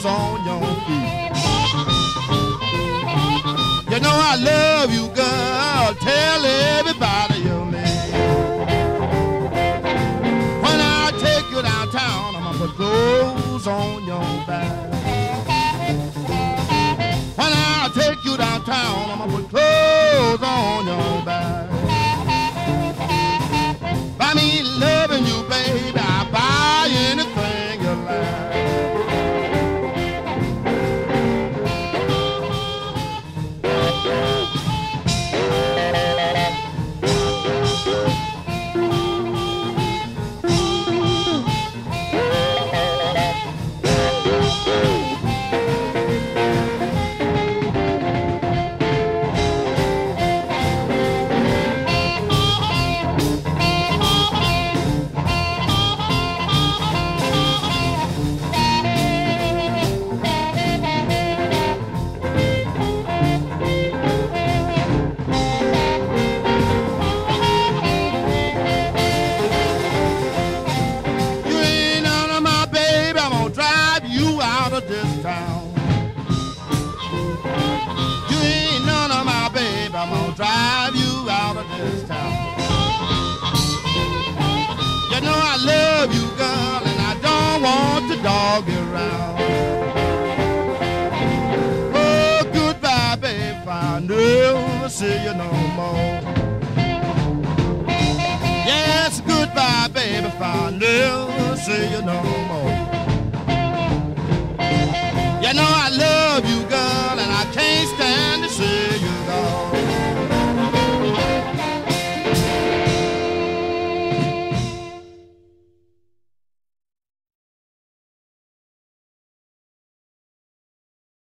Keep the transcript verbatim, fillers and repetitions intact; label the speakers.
Speaker 1: on your feet. You know I love you, girl. Tell everybody you mean. When I take you downtown, I'm gonna put clothes on your back. When I take you downtown, I'm gonna put clothes on your back. By me loving you, baby, I'll buy anything you like. This town. You ain't none of my baby, I'm gonna drive you out of this town. You know I love you, girl, and I don't want to dog you around. Oh, goodbye, babe, I'll never see you no more. Yes, goodbye, baby, I'll never see you no more.